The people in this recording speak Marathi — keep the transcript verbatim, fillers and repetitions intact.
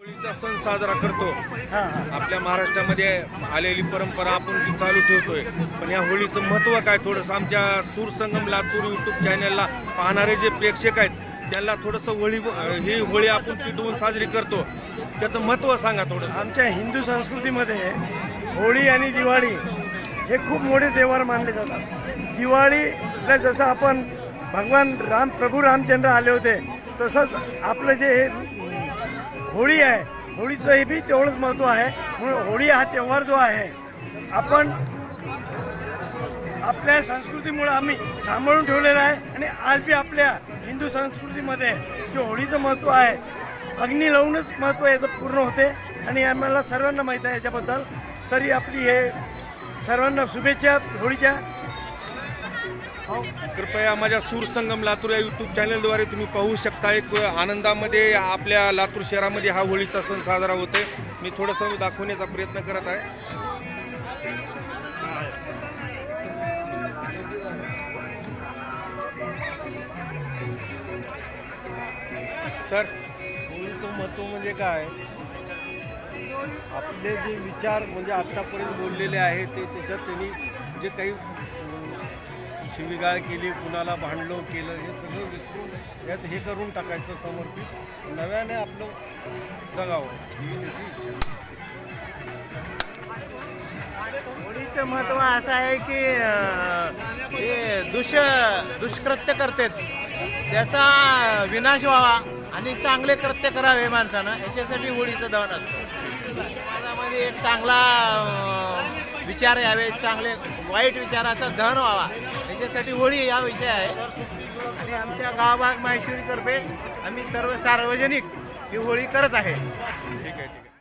होळीचा सण साजरा करतो। आपल्या महाराष्ट्रामध्ये आलेली परंपरा आपण ती चालू ठेवतोय, पण या होळीचं महत्त्व काय थोडंसं आमच्या सूरसंगम लातूर यूट्यूब चॅनलला पाहणारे जे प्रेक्षक आहेत त्यांना थोडंसं होळी ही होळी आपण पेटवून साजरी करतो त्याचं महत्त्व सांगा थोडंसं। आमच्या हिंदू संस्कृतीमध्ये होळी आणि दिवाळी हे खूप मोठे त्योहार मानले जातात। दिवाळीला जसं आपण भगवान राम प्रभू रामचंद्र आले होते तसंच आपलं जे हे होळी आहे, होळीचं हे बी तेवढंच महत्त्व आहे। म्हणून होळी हा त्योहार जो आहे आपण आपल्या संस्कृतीमुळे आम्ही सांभाळून ठेवलेला आहे आणि आज बी आपल्या हिंदू संस्कृतीमध्ये जे होळीचं महत्त्व आहे अग्नी लावूनच महत्त्व याचं पूर्ण होते आणि आम्हाला सर्वांना माहीत आहे याच्याबद्दल। तरी आपली हे सर्वांना शुभेच्छा होळीच्या। कृपया माझ्या सूरसंगम लातूर या यूट्यूब चॅनलद्वारे तुम्ही पाहू शकता एक आनंदामध्ये आपल्या लातूर शहरामध्ये हा होळीचा सण साजरा होतोय। मी थोडंसं दाखवण्याचा प्रयत्न करत आहे। सर, होळीचं महत्त्व म्हणजे काय, आपले जे विचार म्हणजे आत्तापर्यंत बोललेले आहे ते त्याच्यात त्यांनी जे काही शिवीगाळ केली, कुणाला भांडलो केलं हे सगळं विसरून यात हे करून टाकायचं, समर्पित नव्याने आपलं जगावं ही त्याची इच्छा। होळीचं महत्त्व असं आहे की हे दुष् दुष्कृत्य करतात त्याचा विनाश व्हावा आणि चांगले कृत्य करावे माणसानं, याच्यासाठी होळीचं दहन असतं। समाजामध्ये एक चांगला विचार यावे, चांगले वाईट विचाराचा दहन व्हावा याच्यासाठी होळी हा विषय आहे। आणि आमच्या गावभाग माहेश्वरीतर्फे आम्ही सर्व सार्वजनिक ही होळी करत आहे। ठीक आहे ठीक आहे।